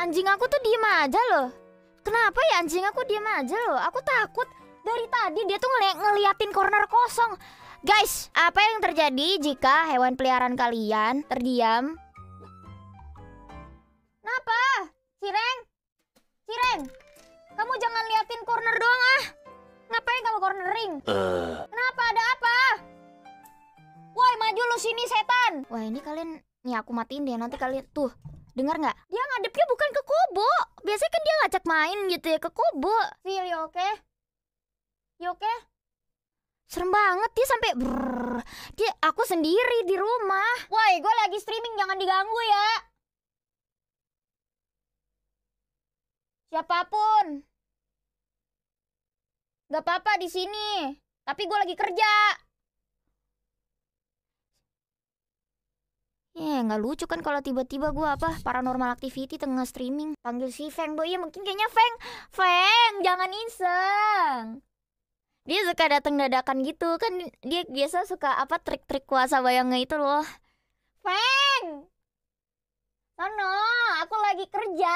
Anjing aku tuh diem aja loh. Kenapa ya anjing aku diem aja loh? Aku takut. Dari tadi dia tuh ngeliatin corner kosong. Guys, apa yang terjadi jika hewan peliharaan kalian terdiam? Kenapa? Cireng? Cireng, kamu jangan liatin corner doang ah. Ngapain kamu cornering? Kenapa, ada apa? Woi, maju lu sini setan. Wah, ini kalian, nih aku matiin deh, nanti kalian tuh dengar nggak? Dia ngadepnya bukan ke Kobo. Biasanya kan dia ngajak main gitu ya ke Kobo. Feel you okay? You okay? Serem banget dia sampai dia aku sendiri di rumah. Woi, gue lagi streaming, jangan diganggu ya. Siapapun. Gak apa-apa di sini. Tapi gue lagi kerja. Nggak lucu kan kalau tiba-tiba gue paranormal activity tengah streaming. Panggil si Feng, boy. Ya mungkin kayaknya Feng. Feng, jangan iseng. Dia suka datang dadakan gitu kan, dia biasa suka trik-trik kuasa bayangnya itu loh. Feng, sono, aku lagi kerja.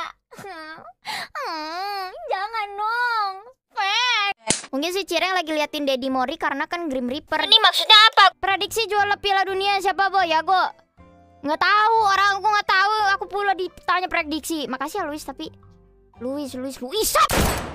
Jangan dong, Feng. Mungkin si Cireng lagi liatin Daddy Mori karena kan Grim Reaper. Ini maksudnya apa? Prediksi juara Piala Dunia siapa, Boy? Ya, Go. Nggak tahu, orang aku nggak tahu. Aku pula ditanya prediksi. Makasih ya Luis, tapi Luis.